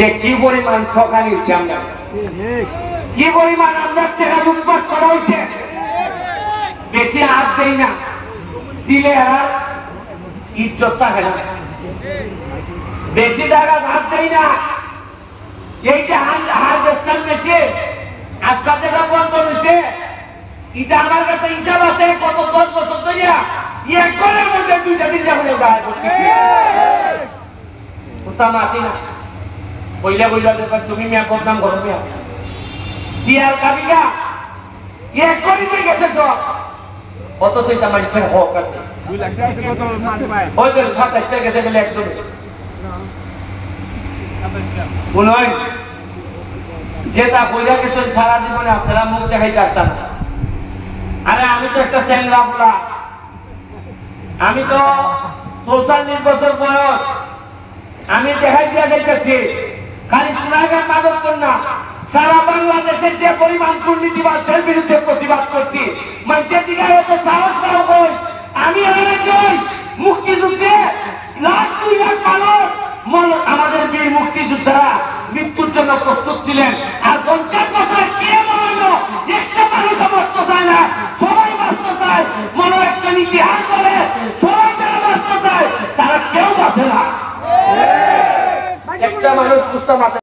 যে কি পরিমাণ ঠকানি হচ্ছে, আমরা কি পরিমাণ আমরা টাকা লুটপাট করা হয়েছে। বেশি হাত দেই না, দিলে আর ইজ্জত থাকে না। বেশি টাকা হাত দেই না, এই যে হারভেস্টার মেশিন আজকাল যেটা বন্ধ হয়েছে, এটা আমার কাছে হিসাব আছে কত 10 বছর ধরে একবারের মধ্যে 2টা-3টা করে যায়। মাতি না বইলা বইলা দেখবেন তুমি মিয়া বদনাম করো, মিয়া দিয়ার কাবিলা এক করে দিয়ে গেছে সব। অথচ এটা মানুষের হক আছে। 2 লাখ টাকা কত মাছ পায়, ওই তো 27 টাকা গেছে বলে একজন শুনুন, যেটা বইলা গেছেন সারা জীবনে আপনারা মুখ দেখাই যাচ্ছেন। আরে আমি তো একটা চ্যাংরা বলা, আমি তো 44 বছর বয়স, আমি দেখাই দিয়ে যাইতেছি। খালি সোনাগাঁ মাদক কন্যা সারা বাংলাদেশের যে পরিমাণ দুর্নীতিবাদদের বিরুদ্ধে প্রতিবাদ করছি, মানুষের দিকে এত সাহস পাও কই? আমি মুক্তিযুদ্ধে লাখ 2 লাখ মানুষ আমাদের বীর মুক্তিযোদ্ধারা মৃত্যুর জন্য প্রস্তুত ছিলেন। আর 50 বছর কে মরল? একটা মানুষ বাঁচতে চায় না, সবাই বাঁচতে চায়। মনে একটা ইতিহাস বলে সবাই যারা বাঁচতে চায় তারা কেউ বাঁচে না। একটা মানুষ বুঝতে